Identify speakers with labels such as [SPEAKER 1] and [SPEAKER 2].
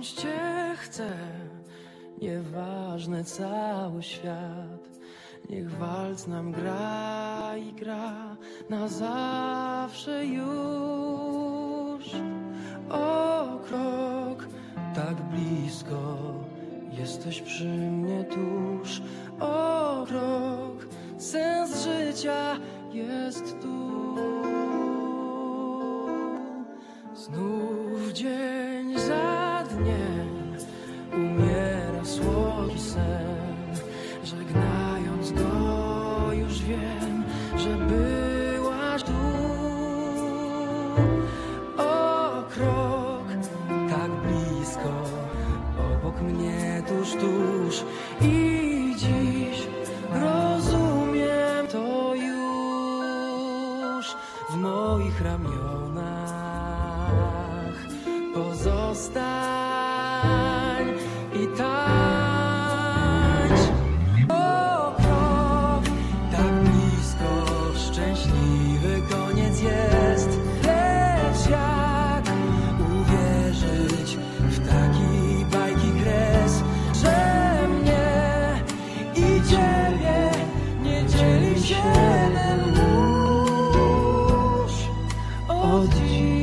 [SPEAKER 1] Cię chcę, nieważne cały świat. Niech walc nam gra i gra na zawsze już. O krok, tak blisko, jesteś przy mnie tuż. O krok, sens życia jest tu. Znów dzień za dniem umiera słodki sen. Żegnając go już wiem, że byłaś tu. O krok, tak blisko, obok mnie tuż, tuż. I dziś rozumiem to już. W moich ramionach pozostań i tańcz. O krok, tak blisko, szczęśliwy koniec jest. Lecz jak uwierzyć w taki bajki kres, że mnie i ciebie nie dzieli siedem mórz. Od dziś